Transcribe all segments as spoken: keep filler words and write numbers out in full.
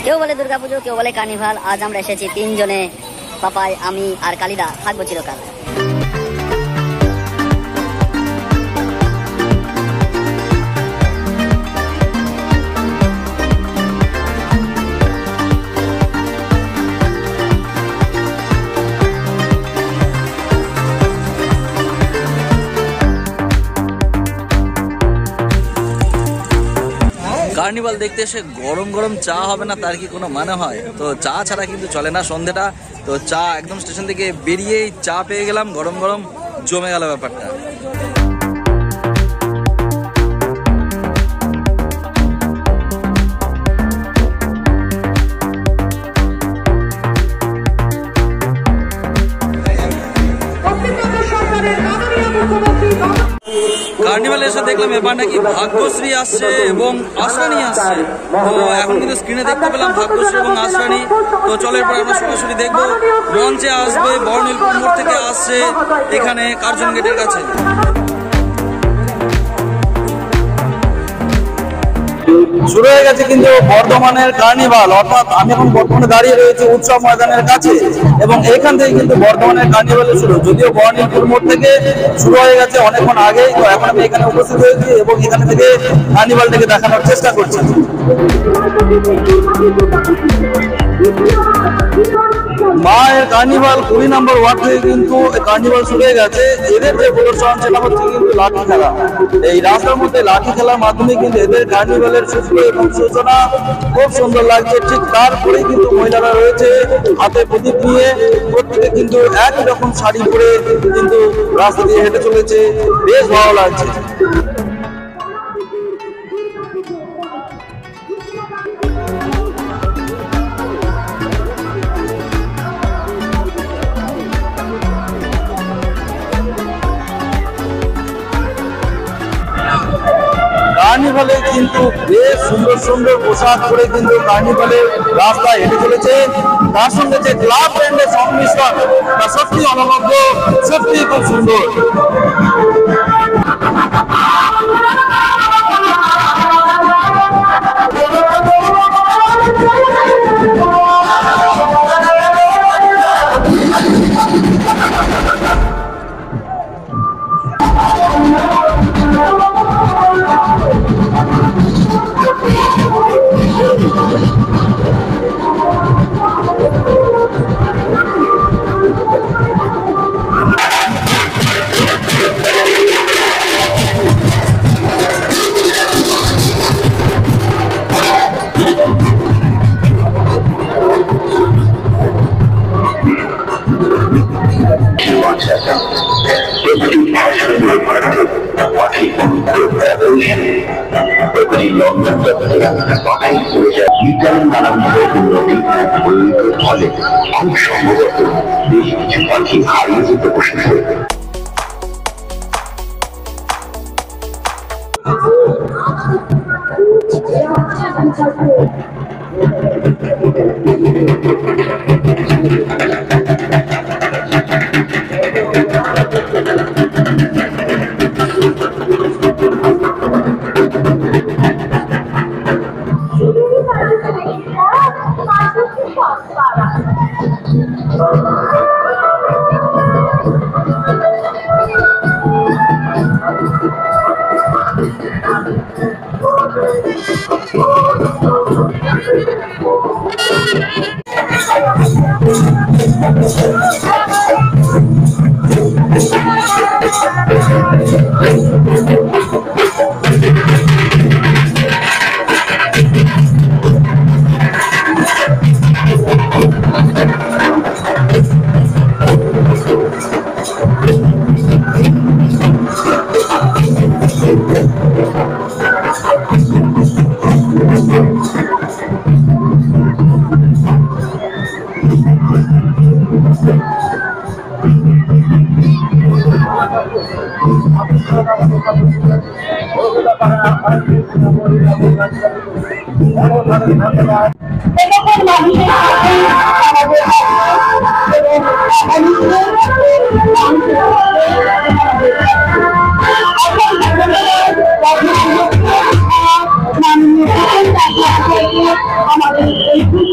কেউ বলে দুর্গাপুজো, কেউ বলে কার্নিভাল। আজ আমরা এসেছি তিনজনে, পাপাই, আমি আর কালিদা, থাকবো চিরকাল। কার্নিভাল দেখতে এসে গরম গরম চা হবে না তার কি কোনো মানে হয়? তো চা ছাড়া কিন্তু চলে না সন্ধ্যাটা। তো চা একদম স্টেশন থেকে বেরিয়েই চা পেয়ে গেলাম, গরম গরম জমে গেল ব্যাপারটা। কার্নিভালে এসে দেখলাম এবার নাকি ভাগ্যশ্রী আসছে এবং আশ্রানী আসছে। তো এখন কিন্তু স্ক্রিনে দেখতে পেলাম ভাগ্যশ্রী এবং আশ্রানী। তো চলো এরপর আমরা সরাসরি দেখবো। মঞ্চে আসবে বর্ণিলপুর মোড় থেকে আসছে এখানে কার্জন গেটের কাছে। শুরু হয়ে গেছে কিন্তু বর্ধমানের কার্নিভাল, অর্থাৎ আমি এখন বর্তমানে দাঁড়িয়ে রয়েছে উৎসব ময়দানের কাছে এবং এখান থেকে কিন্তু বর্ধমানের কার্নিভালের শুরু। যদিও বর্ণিলপুর মোড় থেকে শুরু হয়ে গেছে অনেকক্ষণ আগেই, তো এখন আমি এখানে উপস্থিত হয়েছি এবং এখানে থেকে কার্নিভালটাকে দেখানোর চেষ্টা করছি। মায়ের কার্নিভাল কুড়ি নম্বর ওয়ার্ড থেকে কিন্তু কার্নিভাল শুরু হয়ে গেছে। এদের যে প্রদর্শন সেটা হচ্ছে কিন্তু লাঠি খেলা। এই রাস্তার মধ্যে লাঠি খেলার মাধ্যমে কিন্তু এদের কার্নিভালের শুরু এবং সূচনা খুব সুন্দর লাগছে। ঠিক তারপরেই কিন্তু মহিলারা রয়েছে হাতে প্রদীপ নিয়ে, প্রত্যেকে কিন্তু একই রকম শাড়ি পরে কিন্তু রাস্তা দিয়ে হেঁটে চলেছে, বেশ ভালো লাগছে। কার্নিভালে কিন্তু বেশ সুন্দর সুন্দর পোশাক পরে কিন্তু কার্নিভালের রাস্তায় হেঁটে চলেছে। তার সঙ্গে যে ক্লাব ব্যান্ডের সংমিশ্রণ তা সত্যি অনবদ্য, সত্যি খুব সুন্দর। ফলে খুব সম্ভবত বেশ কিছু পাখি হারিয়ে যেতে বসেছে। আমাদের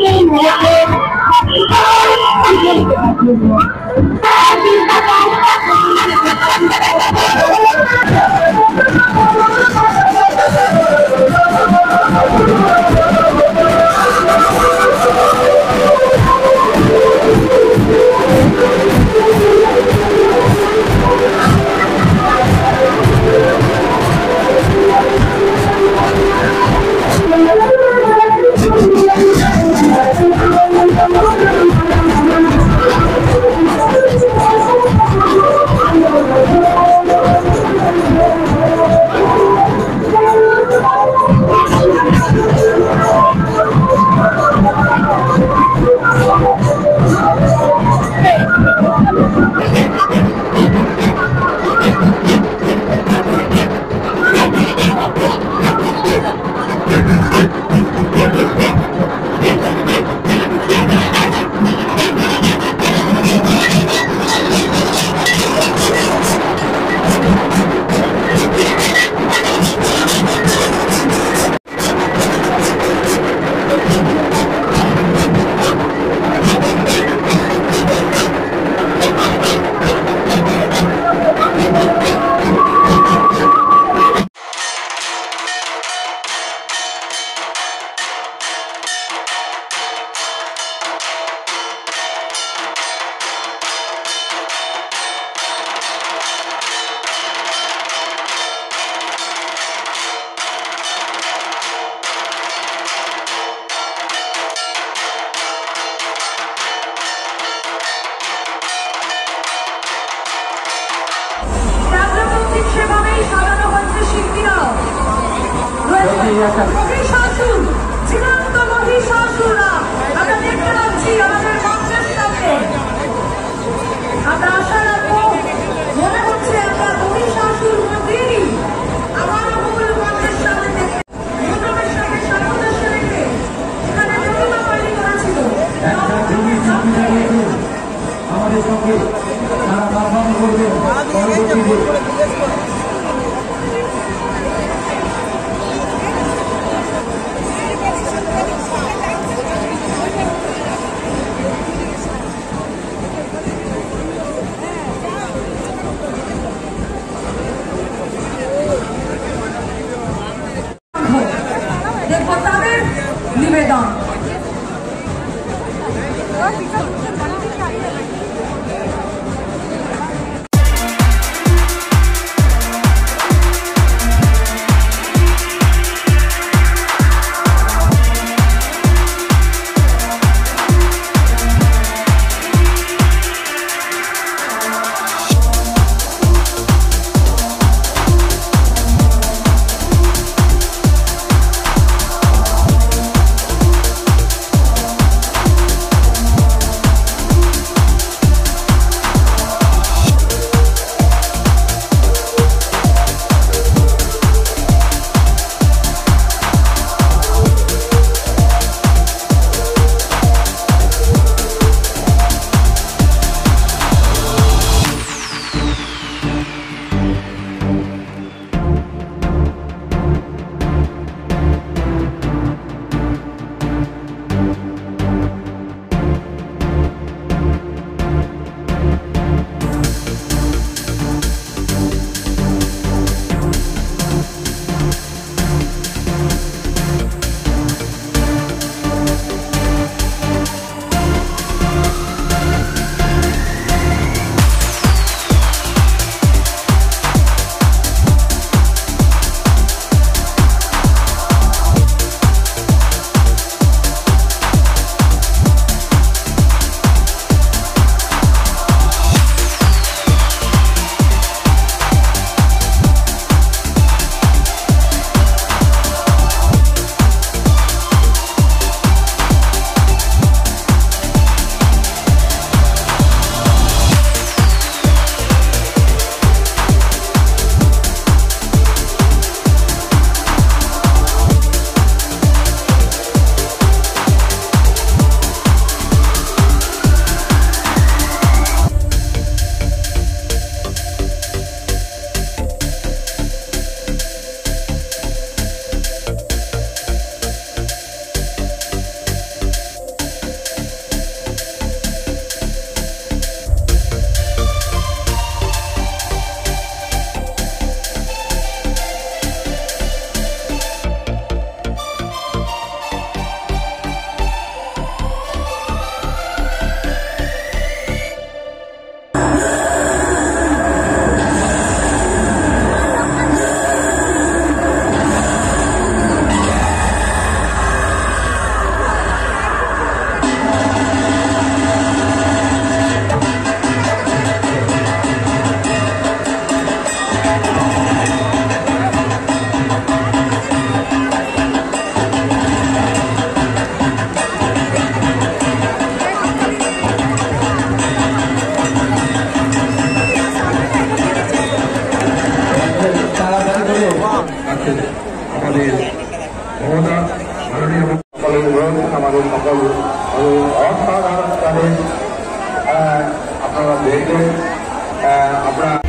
অসাধারণ তাদের আপনারা দেখলেন। আমরা